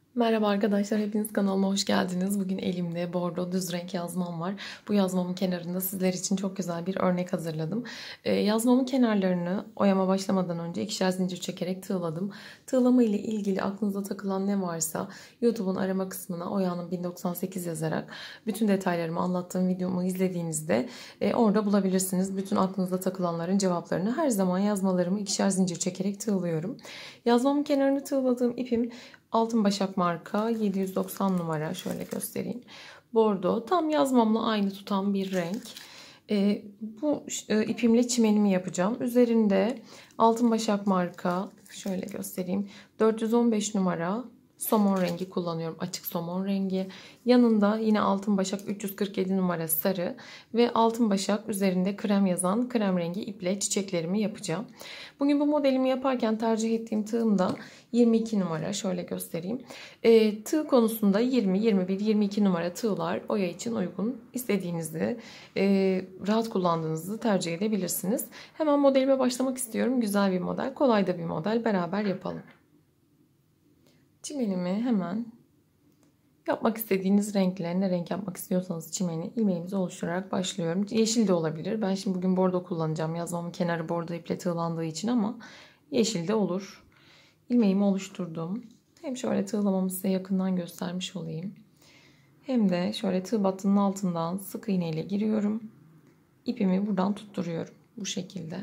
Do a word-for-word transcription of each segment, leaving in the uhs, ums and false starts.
Merhaba arkadaşlar, hepiniz kanalıma hoş geldiniz. Bugün elimde bordo düz renk yazmam var. Bu yazmamın kenarında sizler için çok güzel bir örnek hazırladım. Ee, yazmamın kenarlarını oyama başlamadan önce ikişer zincir çekerek tığladım. Tığlama ile ilgili aklınıza takılan ne varsa YouTube'un arama kısmına Oya'nın bin doksan sekiz yazarak bütün detaylarımı anlattığım videomu izlediğinizde e, orada bulabilirsiniz. Bütün aklınıza takılanların cevaplarını her zaman yazmalarımı ikişer zincir çekerek tığlıyorum. Yazmamın kenarını tığladığım ipim Altın Başak marka yedi yüz doksan numara, şöyle göstereyim. Bordo, tam yazmamla aynı tutan bir renk. E, bu e, ipimle çimenimi yapacağım. Üzerinde Altın Başak marka, şöyle göstereyim, dört yüz on beş numara somon rengi kullanıyorum. Açık somon rengi. Yanında yine Altın Başak üç yüz kırk yedi numara sarı ve Altın Başak üzerinde krem yazan krem rengi iple çiçeklerimi yapacağım. Bugün bu modelimi yaparken tercih ettiğim tığım da yirmi iki numara. Şöyle göstereyim. E, tığ konusunda yirmi, yirmi bir, yirmi iki numara tığlar Oya için uygun. İstediğinizi e, rahat kullandığınızı tercih edebilirsiniz. Hemen modelime başlamak istiyorum. Güzel bir model, kolay da bir model. Beraber yapalım. Çimenimi hemen yapmak istediğiniz renkle, ne renk yapmak istiyorsanız çimeni ilmeğimizi oluşturarak başlıyorum. Yeşil de olabilir. Ben şimdi bugün bordo kullanacağım. Yazmamın kenarı bordo iple tığlandığı için ama yeşil de olur. İlmeğimi oluşturdum. Hem şöyle tığlamamı size yakından göstermiş olayım. Hem de şöyle tığ battının altından sık iğne ile giriyorum. İpimi buradan tutturuyorum. Bu şekilde.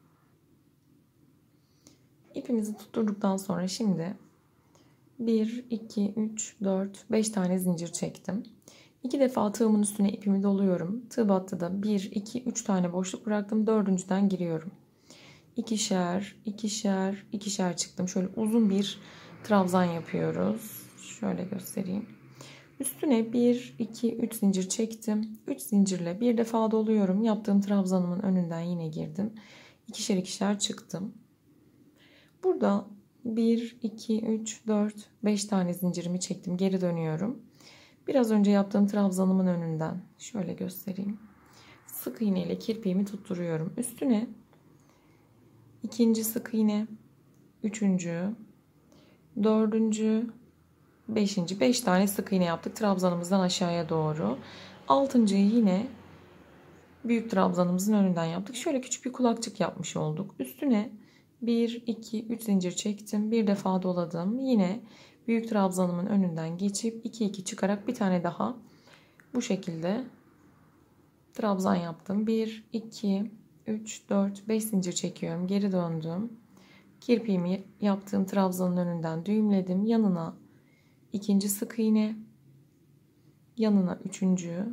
İpimizi tutturduktan sonra şimdi bir, iki, üç, dört, beş tane zincir çektim. iki defa tığımın üstüne ipimi doluyorum. Tığ battıda bir, iki, üç tane boşluk bıraktım. Dördüncüden giriyorum. İkişer, ikişer, ikişer çıktım. Şöyle uzun bir trabzan yapıyoruz. Şöyle göstereyim. Üstüne bir, iki, üç zincir çektim. üç zincirle bir defa doluyorum. Yaptığım trabzanımın önünden yine girdim. İkişer ikişer çıktım. Burada bir, iki, üç, dört, beş tane zincirimi çektim. Geri dönüyorum. Biraz önce yaptığım trabzanımın önünden şöyle göstereyim. Sık iğne ile kirpiğimi tutturuyorum. Üstüne ikinci sık iğne, üçüncü, dördüncü, beşinci, beş tane sık iğne yaptık trabzanımızdan aşağıya doğru. Altıncıyı yine büyük trabzanımızın önünden yaptık. Şöyle küçük bir kulakçık yapmış olduk. Üstüne bir, iki, üç zincir çektim. Bir defa doladım. Yine büyük trabzanımın önünden geçip iki iki çıkarak bir tane daha bu şekilde trabzan yaptım. bir, iki, üç, dört, beş zincir çekiyorum. Geri döndüm. Kirpiğimi yaptığım trabzanın önünden düğümledim. Yanına ikinci sık iğne, yanına üçüncü,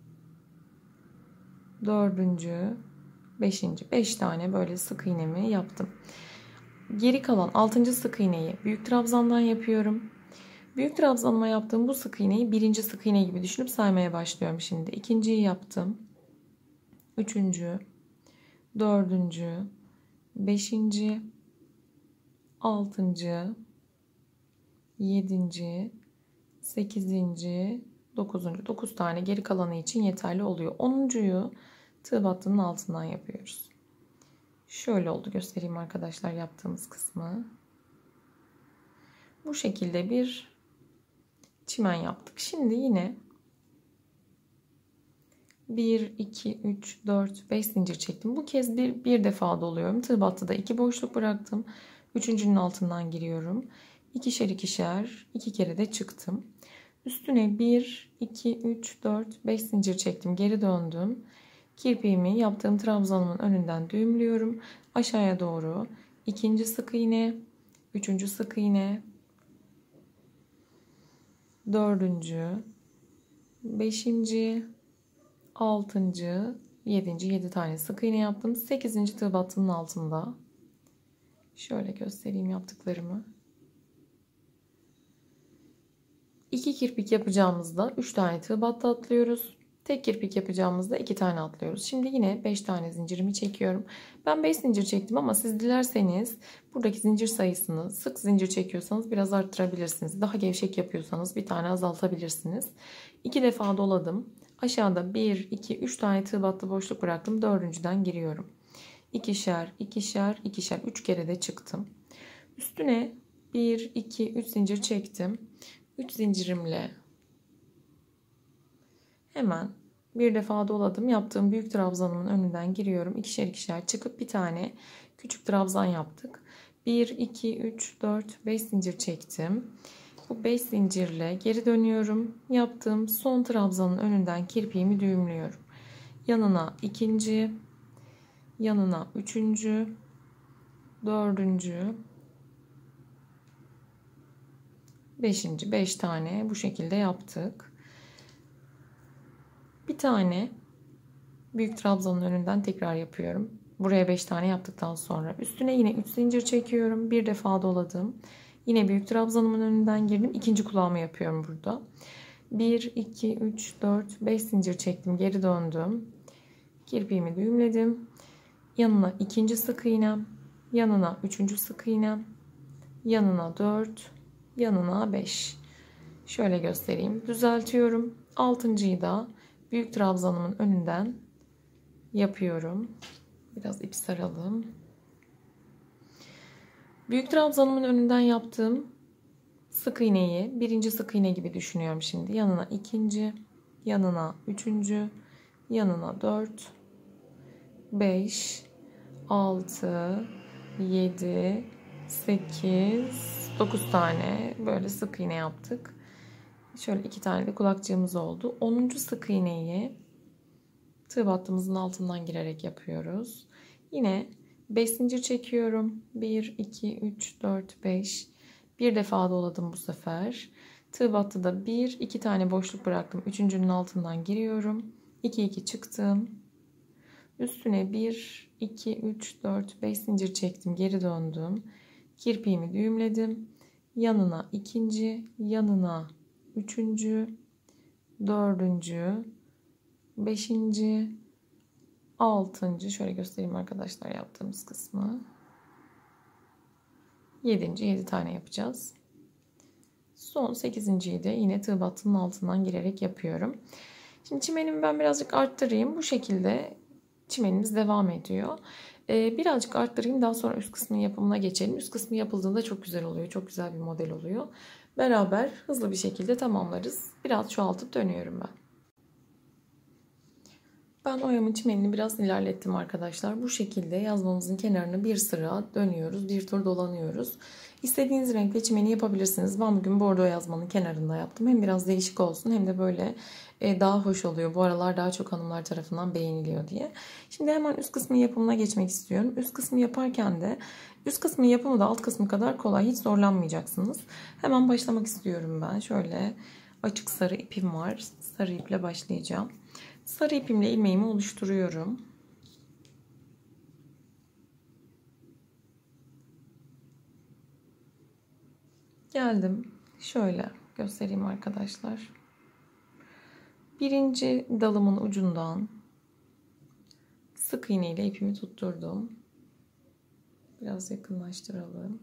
dördüncü, beşinci, beş tane böyle sık iğnemi yaptım. Geri kalan altıncı sık iğneyi büyük trabzandan yapıyorum. Büyük trabzanıma yaptığım bu sık iğneyi birinci sık iğne gibi düşünüp saymaya başlıyorum şimdi. İkinciyi yaptım. Üçüncü, dördüncü, beşinci, altıncı, yedinci, sekizinci, dokuzuncu. dokuz tane geri kalanı için yeterli oluyor. onuncuyu tığ battının altından yapıyoruz. Şöyle oldu, göstereyim arkadaşlar yaptığımız kısmı. Bu şekilde bir çimen yaptık. Şimdi yine bir, iki, üç, dört, beş zincir çektim. Bu kez bir, bir defa doluyorum. Tığ battıda iki boşluk bıraktım. Üçüncünün altından giriyorum. İkişer ikişer, iki kere de çıktım. Üstüne bir, iki, üç, dört, beş zincir çektim. Geri döndüm. Kirpiğimi yaptığım trabzanımın önünden düğümlüyorum. Aşağıya doğru ikinci sık iğne, üçüncü sık iğne, dördüncü, beşinci, altıncı, yedinci, yedi tane sık iğne yaptım. sekizinci tığ battının altında. Şöyle göstereyim yaptıklarımı. iki kirpik yapacağımızda üç tane tığ battı atlıyoruz. Tek kirpik yapacağımızda iki tane atlıyoruz. Şimdi yine beş tane zincirimi çekiyorum. Ben beş zincir çektim ama siz dilerseniz buradaki zincir sayısını, sık zincir çekiyorsanız biraz arttırabilirsiniz. Daha gevşek yapıyorsanız bir tane azaltabilirsiniz. iki defa doladım. Aşağıda bir, iki, üç tane tığ battı boşluk bıraktım. Dördüncüden giriyorum. İkişer, ikişer, ikişer, üç kere de çıktım. Üstüne bir, iki, üç zincir çektim. üç zincirimle hemen bir defa doladım. Yaptığım büyük trabzanımın önünden giriyorum. İkişer ikişer çıkıp bir tane küçük trabzan yaptık. bir, iki, üç, dört, beş zincir çektim. Bu beş zincirle geri dönüyorum. Yaptığım son trabzanın önünden kirpiğimi düğümlüyorum. Yanına ikinci, yanına üçüncü, dördüncü, beşinci, beş tane bu şekilde yaptık. Bir tane büyük trabzanın önünden tekrar yapıyorum. Buraya beş tane yaptıktan sonra üstüne yine üç zincir çekiyorum. Bir defa doladım. Yine büyük trabzanımın önünden girdim. İkinci kulağımı yapıyorum burada. bir, iki, üç, dört, beş zincir çektim. Geri döndüm. Kirpiğimi düğümledim. Yanına ikinci sık iğnem. Yanına üçüncü sık iğnem. Yanına dört. Yanına beş. Şöyle göstereyim. Düzeltiyorum. altıncıyı da büyük trabzanımın önünden yapıyorum. Biraz ip saralım. Büyük trabzanımın önünden yaptığım sık iğneyi birinci sık iğne gibi düşünüyorum şimdi. Yanına ikinci, yanına üçüncü, yanına dört, beş, altı, yedi, sekiz, dokuz tane böyle sık iğne yaptık. Şöyle iki tane de kulakçığımız oldu. onuncu sık iğneyi tığ battığımızın altından girerek yapıyoruz. Yine beş zincir çekiyorum. bir, iki, üç, dört, beş. Bir defa doladım bu sefer. Tığ battıda bir, iki tane boşluk bıraktım. Üçüncünün altından giriyorum. iki, iki çıktım. Üstüne bir, iki, üç, dört, beş zincir çektim. Geri döndüm. Kirpiğimi düğümledim. Yanına ikinci, yanına üçüncü, dördüncü, beşinci, altıncı. Şöyle göstereyim arkadaşlar yaptığımız kısmı. Yedinci, yedi tane yapacağız. Son sekizinciyi de yine tığ battının altından girerek yapıyorum. Şimdi çimenimi ben birazcık arttırayım. Bu şekilde çimenimiz devam ediyor. Ee, birazcık arttırayım. Daha sonra üst kısmın yapımına geçelim. Üst kısmı yapıldığında çok güzel oluyor. Çok güzel bir model oluyor. Beraber hızlı bir şekilde tamamlarız. Biraz çoğaltıp dönüyorum ben. Ben oyamın çimenini biraz ilerlettim arkadaşlar. Bu şekilde yazmamızın kenarını bir sıra dönüyoruz. Bir tur dolanıyoruz. İstediğiniz renkte çimeni yapabilirsiniz. Ben bugün bordo yazmanın kenarında yaptım. Hem biraz değişik olsun hem de böyle daha hoş oluyor. Bu aralar daha çok hanımlar tarafından beğeniliyor diye. Şimdi hemen üst kısmın yapımına geçmek istiyorum. Üst kısmı yaparken de üst kısmın yapımı da alt kısmı kadar kolay. Hiç zorlanmayacaksınız. Hemen başlamak istiyorum ben. Şöyle açık sarı ipim var. Sarı iple başlayacağım. Sarı ipimle ilmeğimi oluşturuyorum. Geldim. Şöyle göstereyim arkadaşlar. Birinci dalımın ucundan sık iğne ile ipimi tutturdum. Biraz yakınlaştıralım.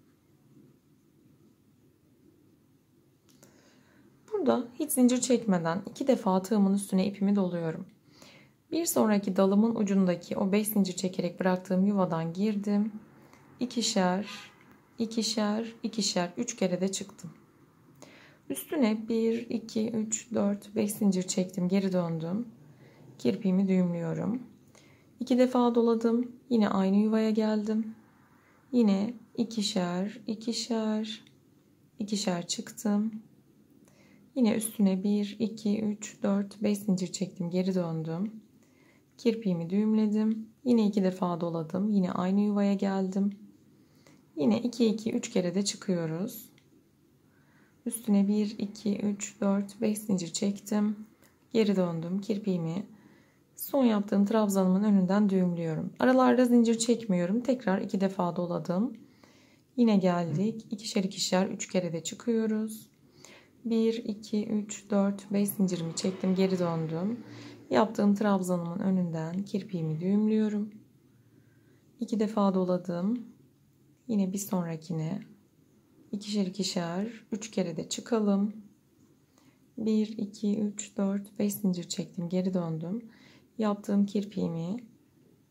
Burada hiç zincir çekmeden iki defa tığımın üstüne ipimi doluyorum. Bir sonraki dalımın ucundaki o beş zincir çekerek bıraktığım yuvadan girdim. İkişer, ikişer, ikişer, üç kere de çıktım. Üstüne bir, iki, üç, dört, beş zincir çektim. Geri döndüm. Kirpiğimi düğümlüyorum. iki defa doladım. Yine aynı yuvaya geldim. Yine ikişer, ikişer, ikişer çıktım. Yine üstüne bir, iki, üç, dört, beş zincir çektim. Geri döndüm. Kirpiğimi düğümledim. Yine iki defa doladım. Yine aynı yuvaya geldim. Yine iki, iki, üç kere de çıkıyoruz. Üstüne bir, iki, üç, dört, beş zincir çektim. Geri döndüm. Kirpiğimi son yaptığım trabzanımın önünden düğümlüyorum. Aralarda zincir çekmiyorum. Tekrar iki defa doladım. Yine geldik. İkişer ikişer üç kere de çıkıyoruz. bir, iki, üç, dört, beş zincirimi çektim. Geri döndüm. Yaptığım trabzanımın önünden kirpiğimi düğümlüyorum. iki defa doladım. Yine bir sonrakine ikişer ikişer üç kere de çıkalım. bir, iki, üç, dört, beş zincir çektim. Geri döndüm. Yaptığım kirpiğimi bu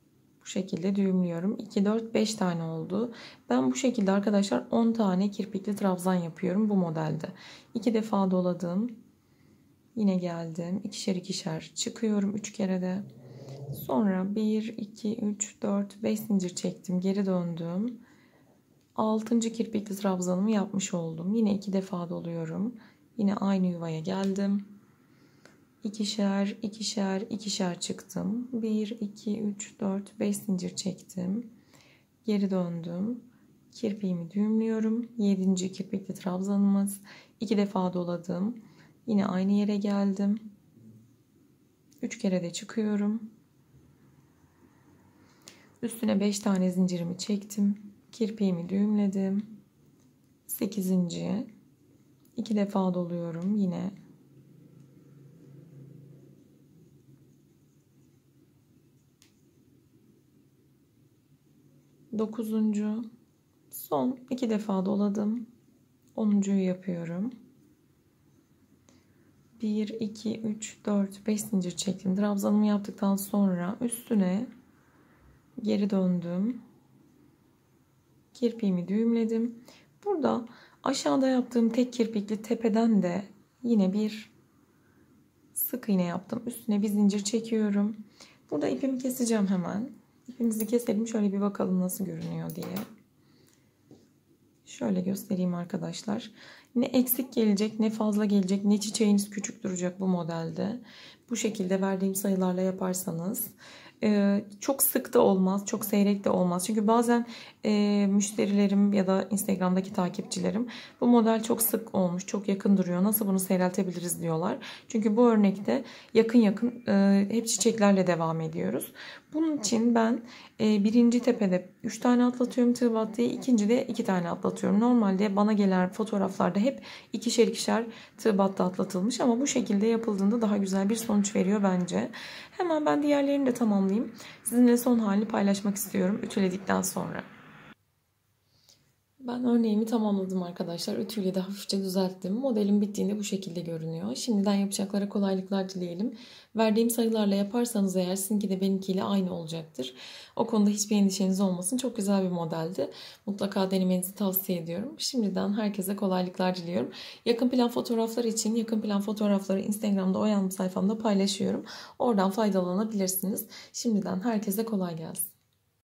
şekilde düğümlüyorum. iki, dört, beş tane oldu. Ben bu şekilde arkadaşlar on tane kirpikli trabzan yapıyorum bu modelde. iki defa doladım. Yine geldim. İkişer ikişer çıkıyorum üç kere de. Sonra bir, iki, üç, dört, beş zincir çektim. Geri döndüm. altıncı kirpikli trabzanımı yapmış oldum. Yine iki defa doluyorum. Yine aynı yuvaya geldim. İkişer, ikişer, ikişer çıktım. bir, iki, üç, dört, beş zincir çektim. Geri döndüm. Kirpiğimi düğümlüyorum. yedinci kirpikli trabzanımız. iki defa doladım. Yine aynı yere geldim. üç kere de çıkıyorum. Üstüne beş tane zincirimi çektim. Kirpiğimi düğümledim. sekizinci. iki defa doluyorum yine. dokuzuncu. Son iki defa doladım. onuncuyu yapıyorum. bir, iki, üç, dört, beş zincir çektim. Trabzanımı yaptıktan sonra üstüne geri döndüm. Kirpiğimi düğümledim. Burada aşağıda yaptığım tek kirpikli tepeden de yine bir sık iğne yaptım. Üstüne bir zincir çekiyorum. Burada ipimi keseceğim hemen. İpimizi keselim. Şöyle bir bakalım nasıl görünüyor diye. Şöyle göstereyim arkadaşlar. Ne eksik gelecek, ne fazla gelecek, ne çiçeğiniz küçük duracak bu modelde. Bu şekilde verdiğim sayılarla yaparsanız e, çok sık da olmaz, çok seyrek de olmaz. Çünkü bazen e, müşterilerim ya da Instagram'daki takipçilerim bu model çok sık olmuş, çok yakın duruyor. Nasıl bunu seyreltebiliriz diyorlar. Çünkü bu örnekte yakın yakın e, hep çiçeklerle devam ediyoruz. Bunun için ben e, birinci tepede üç tane atlatıyorum tığ battıya, ikinci de iki tane atlatıyorum. Normalde bana gelen fotoğraflarda hep ikişer ikişer tığ battı atlatılmış ama bu şekilde yapıldığında daha güzel bir sonuç veriyor bence. Hemen ben diğerlerini de tamamlayayım. Sizinle son halini paylaşmak istiyorum ütüledikten sonra. Ben örneğimi tamamladım arkadaşlar. Ütüyle de hafifçe düzelttim. Modelin bittiğinde bu şekilde görünüyor. Şimdiden yapacaklara kolaylıklar dileyelim. Verdiğim sayılarla yaparsanız eğer sizinki de benimkiyle aynı olacaktır. O konuda hiçbir endişeniz olmasın. Çok güzel bir modeldi. Mutlaka denemenizi tavsiye ediyorum. Şimdiden herkese kolaylıklar diliyorum. Yakın plan fotoğrafları için yakın plan fotoğrafları Instagram'da Oyandım sayfamda paylaşıyorum. Oradan faydalanabilirsiniz. Şimdiden herkese kolay gelsin.